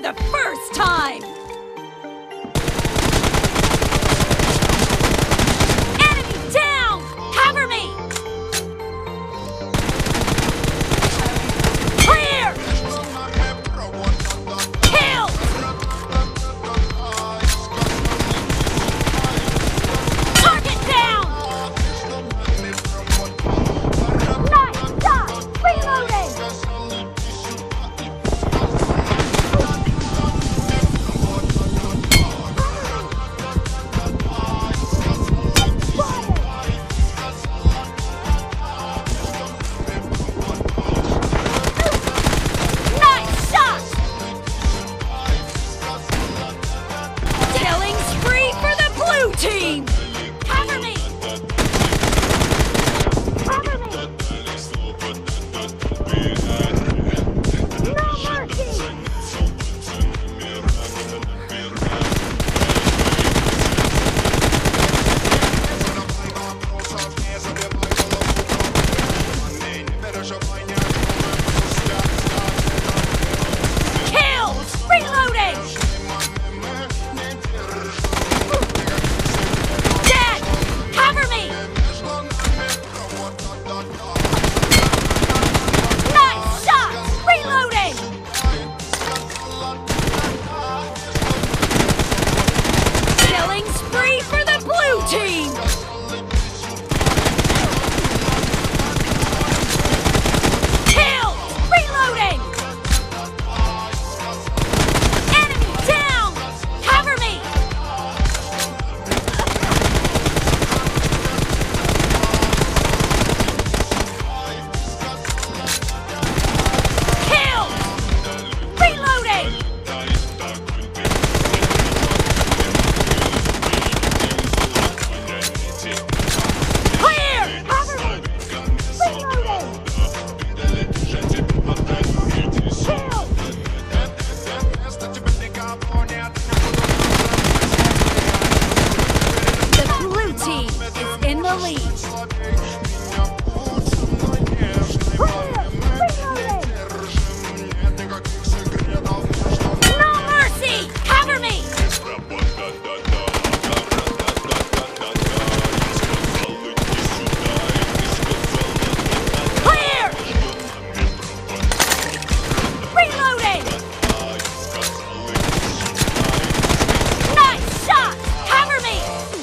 the first time! Enemy down! Cover me! Clear! Kill! Target down! Nice shot! Reloading! Team! Cover me! Cover me! No mercy! Kill! Reloading! Team! Kill! Reloading! Enemy down! Cover me! Kill! Reloading! In the lead. No mercy! Cover me! Clear! Reloading! Nice shot! Cover me!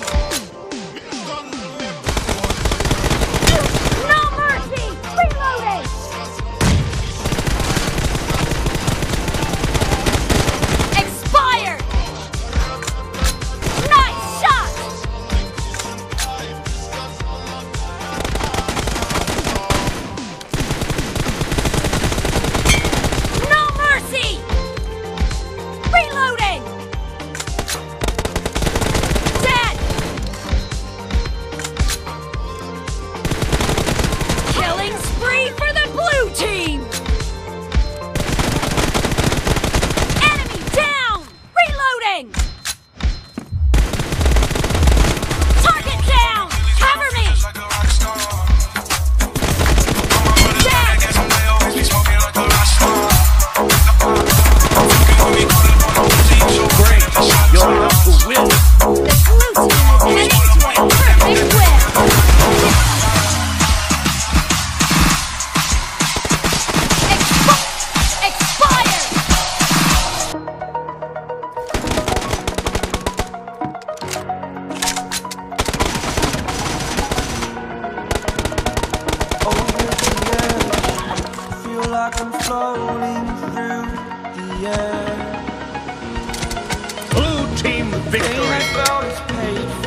Like I'm floating through the air. Blue team victory! Paid